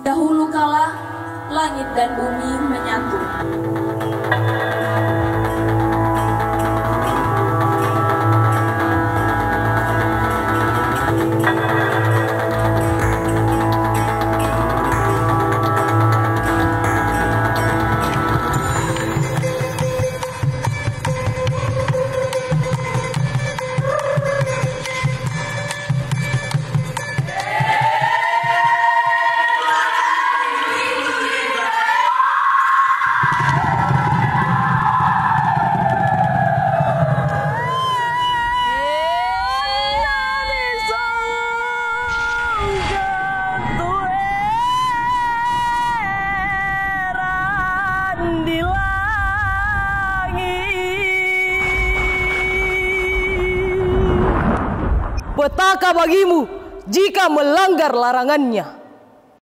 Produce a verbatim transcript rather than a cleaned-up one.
Dahulu kala langit dan bumi menyatu. Petaka bagimu jika melanggar larangannya.